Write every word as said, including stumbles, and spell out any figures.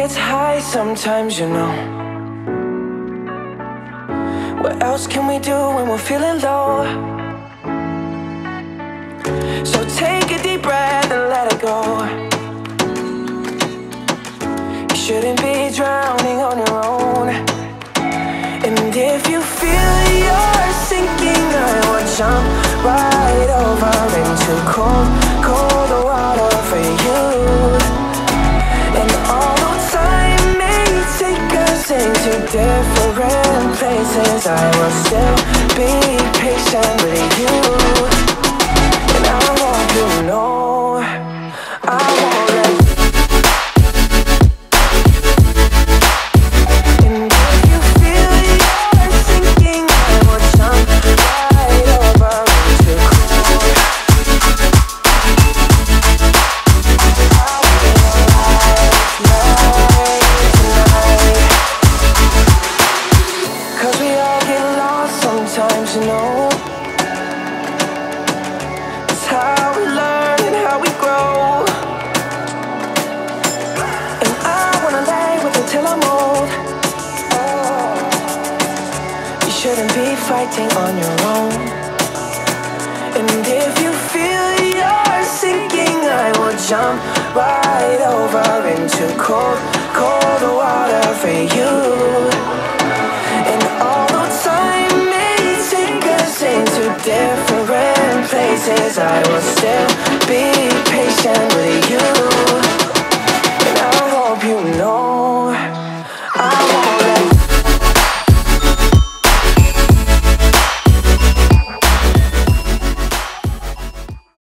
gets high sometimes, you know. What else can we do when we're feeling low? So take a deep breath and let it go. You shouldn't be drowning on your own. And if you feel you're sinking, I will jump right over into cold, cold water for you. And although time may take us into different places, I will still be patient with you. And I want you to know I won't let you. And if you feel you're sinking, I will jump right over into cold. I'll be alive tonight. 'Cause we all get lost sometimes, you know. It's how we learn and how we grow. And I wanna lay with it till I'm old. Oh, you shouldn't be fighting on your own. And if you feel you're sinking, I will jump right over into cold, cold water for you. And although time may take us into different places, I will still